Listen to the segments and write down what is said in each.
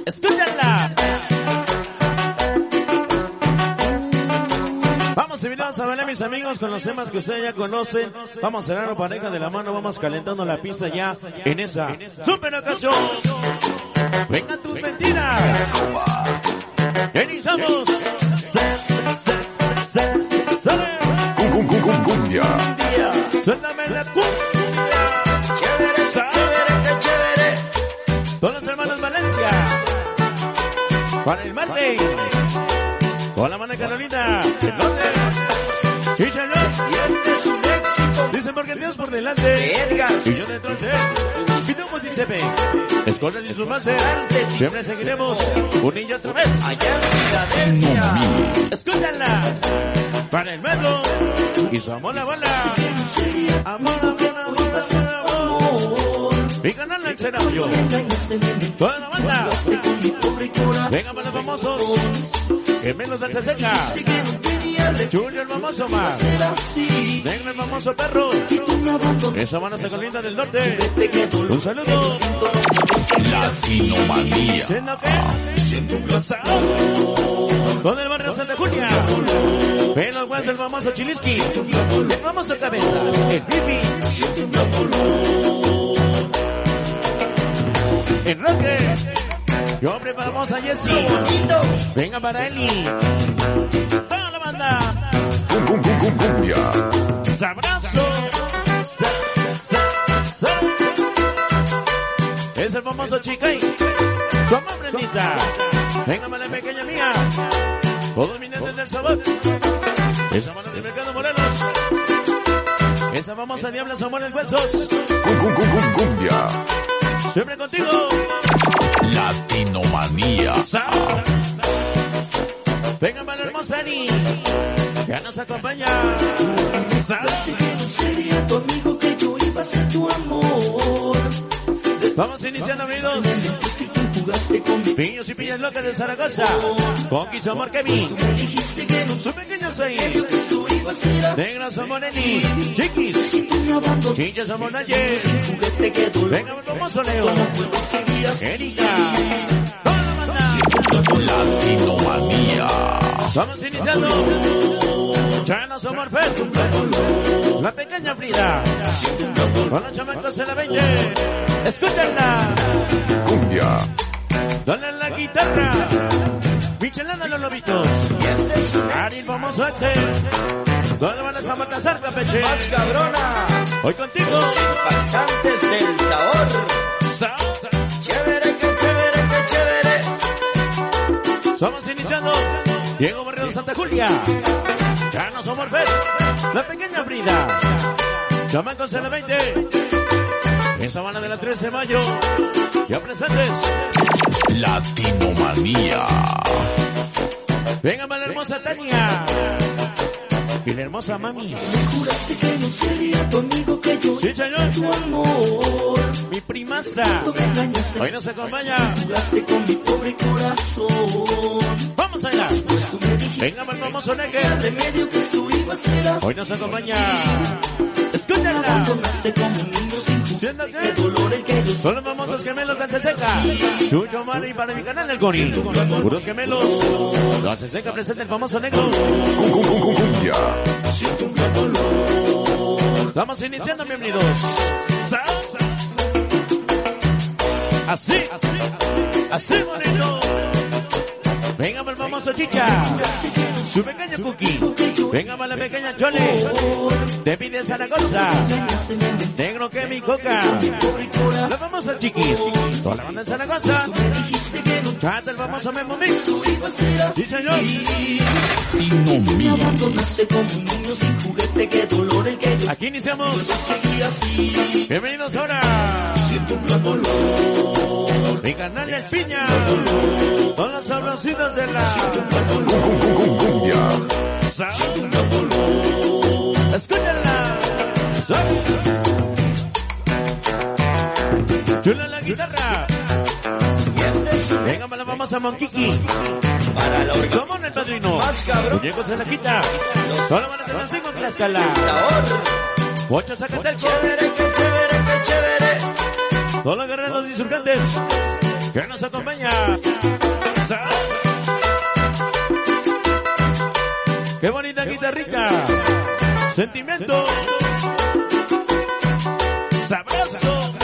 Escúchala. Vamos invitados a bailar, mis amigos, con los temas que ustedes ya conocen. Vamos a cerrar una pareja de la mano, vamos calentando la pista ya en esa super ocasión. Vengan tus mentiras. Iniciamos. Cumbia. Suéltame la cumbia. Chévere, chévere, chévere. Todos los hermanos Valencia. Para el Marley. Con la mano de Carolina. El norte. Sí, señor. Y este es un éxito. Dicen porque Dios por delante. Edgar. Y yo detrás de él. Y tú Giuseppe. Esconden y sumarse. Siempre seguiremos. Un niño otra vez. Allá en Filadelfia. Escúchala. Para el metro. Y somos la bala. Amor, amor, amor, amor. Y ganarla el escenario. Toda la banda. Venga para los famosos. Gemelos de Seca. Junior el famoso más. Negro el famoso perro. Esa mano se colinda del norte. Un saludo. Latinomanía. ¿Siendo qué? Siento un con el barrio Santa Julia. Ven los guantes del famoso Chiliski. El famoso Cabeza. El Pipi. El Roque. Yo preparamos a Jessy. Venga para Eli. Toda la banda. Cumbia. Sabroso. Es el famoso Chicay. Su mamá Brendita. Venga para la pequeña mía. Todos minentes del sabor. Esa mano del mercado Morelos. Esa famosa diabla Samuel Huesos. Cumbia. Siempre contigo. Latinomanía. Venga para la hermosa Ani. Ya nos acompaña. Tu amigo que yo iba a ser tu amor. Vamos iniciando, amigos. Piños y pillas locas de Zaragoza. Conquista amor Kevin. Su pequeño soy. Negro somos Nelly. Chiquis. Chinches somos Naye. Venga, el famoso Leo. Erika. Toda la banda. Latinomanía. Vamos iniciando. Chana somos Fer. La pequeña Frida. Con los chamacos en la 20. Escúchenla. Cumbia. Dale la guitarra. Michelada los lobitos. Ari famoso H. ¿Dónde van a Zamacazar, Campeche? Más cabrona. Hoy contigo. Impactantes del sabor. Chévere, que chévere, que chévere. Estamos iniciando. Diego Barrio Santa Julia. Ya no somos Fer. La pequeña Frida. Chamacos en la 20. Esa banda de la 13 de mayo. Ya presentes. Latinomanía. Venga para la hermosa Tania. Y la hermosa Mami. Me juraste que no sería tu amigo, que yo Sí, señor. tu amor. Mi primaza. Me engañaste, Hoy nos acompaña. jugaste con mi pobre corazón. Vamos a bailar. Pues tú me dijiste Venga para el famoso Neger. remedio que esto iba a ser así. Hoy nos acompaña. Escúchala. Abandonaste como un niño sin juguete. Siéntate. Qué dolor el que yo Son los famosos gemelos de Seca. Chucho Mari para mi canal El Gori. Puros gemelos. Los Seca presenta el famoso negro. Cumbia. siento un gran dolor. Estamos iniciando, bienvenidos. Así, así bonito. Venga para el famoso Chicha. Su pequeño Cookie. Venga para la pequeña Chole. Te pide Zaragoza. Negro que mi coca. La famosa Chiquis. Toda la banda de Zaragoza. Canta el famoso Memo Mix. Sí, señor. Me abandonaste como un niño sin juguete, qué dolor el que yo Aquí iniciamos. seguía así. Bienvenidos ahora. Siento un gran dolor. Mi canal El Piña. Con los sabrositos de la Cumbia. Escúchenla. Chula la guitarra. Venga para la famosa Monquiqui. Para la orgullo. Somos el padrino. Más cabrón. Muñecos en la quita. Solo van a tener 5 en Tlaxcala. Sabor. 8 Zacateco. Chévere, que chévere, que chévere. Todos los guerreros insurgentes. que nos acompaña. Qué bonita guitarrita. Sentimiento. Sabroso.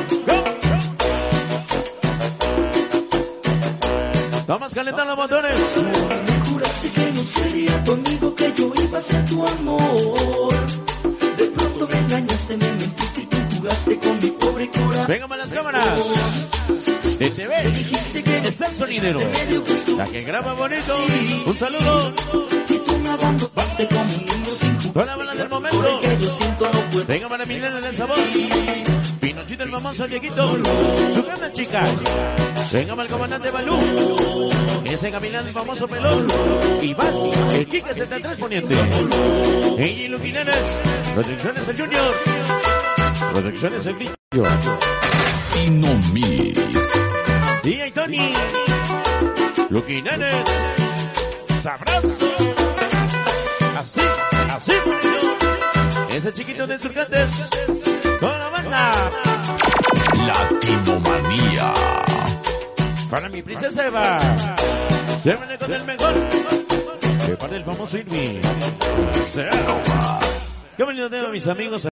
Vamos calentando los motores. Me juraste que no sería tu amigo, que yo iba a ser tu amor. De pronto me engañaste, me mentiste y tú jugaste con mi pobre corazón. Vengan a las cámaras. De TV. Dijiste que Es el sonidero. medio que estuvo. La que graba bonito. Un saludo. Y tú me abandonaste como un niño sin jugar. Con la bala del Por momento. el que yo siento no puedo. Venga para Milena del sabor. Pinochito el famoso Dieguito. Su cama chica. Venga para el comandante Balú. Ese caminante el famoso pelón. Iván. El Quique 73 poniente. Ella y Luquinares. Protecciones el Junior. Protecciones el Niño. Latino Mix. DJ Tony. Luquinares. Sabroso. Así, así. Ese chiquito de Surcantes. Con la banda. Latinomanía. Para mi princesa Eva. Llévenle con el mejor. Que para el famoso Irving. Qué bonito tema, mis amigos.